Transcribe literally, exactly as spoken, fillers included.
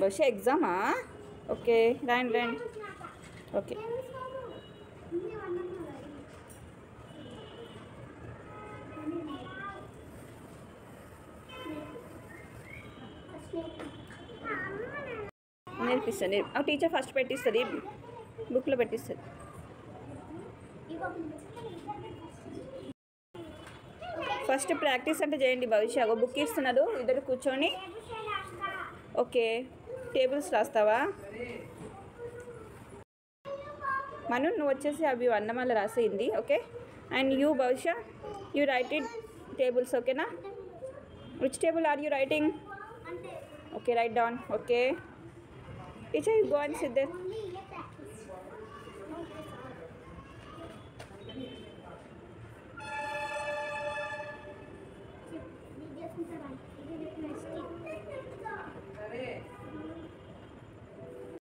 బహుశా ఎగ్జామా? ఓకే రండి రండి. ఓకే నేర్పిస్తుంది. ఆ టీచర్ ఫస్ట్ పెట్టిస్తుంది, బుక్లో పెట్టిస్తుంది. ఫస్ట్ ప్రాక్టీస్ అంటే చేయండి భవిష్య. ఒక బుక్ ఇస్తున్నారు, ఇద్దరు కూర్చొని. Okay tables రాస్తావా? మను నువ్వు వచ్చేసి అవి అన్నమాల రాసేయింది. Okay and you Bhavishya you write it tables. ఓకేనా? Which table are you writing? Okay write down. Okay teacher you go and sit there.